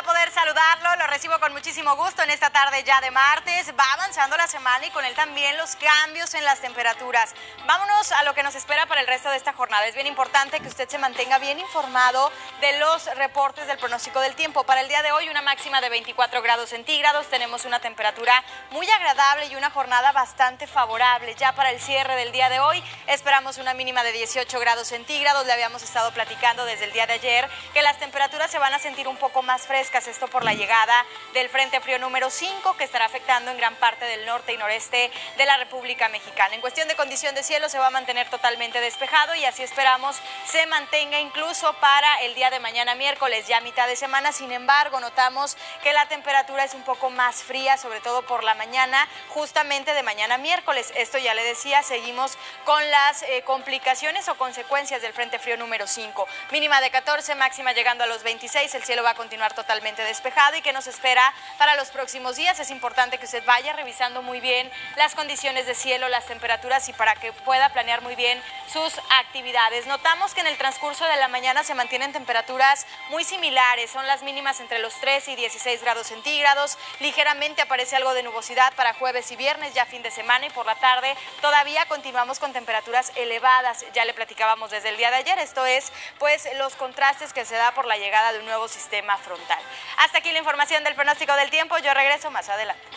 poder saludarlo, lo recibo con muchísimo gusto en esta tarde ya de martes. Va avanzando la semana y con él también los cambios en las temperaturas. Vámonos a lo que nos espera para el resto de esta jornada. Es bien importante que usted se mantenga bien informado de los reportes del pronóstico del tiempo. Para el día de hoy, una máxima de 24 grados centígrados. Tenemos una temperatura muy agradable y una jornada bastante favorable. Ya para el cierre del día de hoy, esperamos una mínima de 18 grados centígrados. Le habíamos estado platicando desde el día de ayer que las temperaturas se van a sentir un poco más frescas, esto por la llegada del Frente Frío número 5, que estará afectando en gran parte del norte y noreste de la República Mexicana. En cuestión de condición de cielo, se va a mantener totalmente despejado y así esperamos se mantenga incluso para el día de mañana miércoles, ya mitad de semana. Sin embargo, notamos que la temperatura es un poco más fría, sobre todo por la mañana, justamente de mañana miércoles. Esto ya le decía, seguimos con las complicaciones o consecuencias del Frente Frío número 5. Mínima de 14, máxima llegando a los 26, el cielo va a continuar totalmente despejado. ¿Y qué nos espera para los próximos días? Es importante que usted vaya revisando muy bien las condiciones de cielo, las temperaturas y para que pueda planear muy bien sus actividades. Notamos que en el transcurso de la mañana se mantienen temperaturas muy similares, son las mínimas entre los 13 y 16 grados centígrados, ligeramente aparece algo de nubosidad para jueves y viernes, ya fin de semana, y por la tarde todavía continuamos con temperaturas elevadas. Ya le platicábamos desde el día de ayer, esto es pues los contrastes que se da por la llegada de un nuevo sistema frontal. Hasta aquí la información del pronóstico del tiempo, yo regreso más adelante.